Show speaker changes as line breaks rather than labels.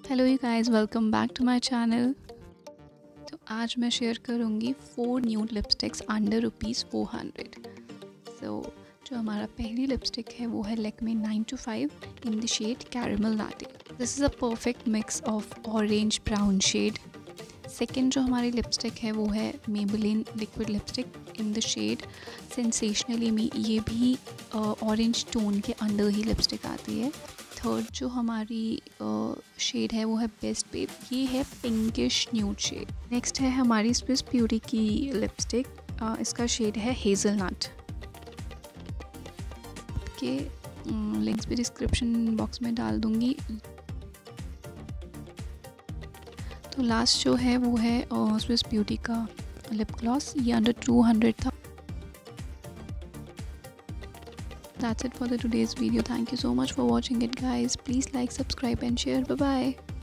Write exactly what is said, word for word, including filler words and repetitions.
Hello you guys, welcome back to my channel. तो आज मैं शेयर करूँगी four nude lipsticks under rupees four hundred. So जो हमारा पहली लिपस्टिक है वो है Lakme nine two five in the shade caramel latte. This is a perfect mix of orange brown shade. Second जो हमारी लिपस्टिक है वो है Maybelline liquid lipstick in the shade sensationally me. ये भी ऑरेंज uh, टोन के अंदर ही लिपस्टिक आती है। थर्ड जो हमारी शेड uh, है वो है बेस्ट बेब, ये है पिंकिश न्यूड शेड। नेक्स्ट है हमारी स्विस ब्यूटी की लिपस्टिक, uh, इसका शेड है हेज़लनट के लिंक्स भी डिस्क्रिप्शन बॉक्स में डाल दूँगी। तो लास्ट जो है वो है स्विस uh, ब्यूटी का लिप ग्लॉस, ये अंडर टू हंड्रेड था। That's it for the today's video. Thank you so much for watching it, guys. Please like, subscribe and share. Bye bye.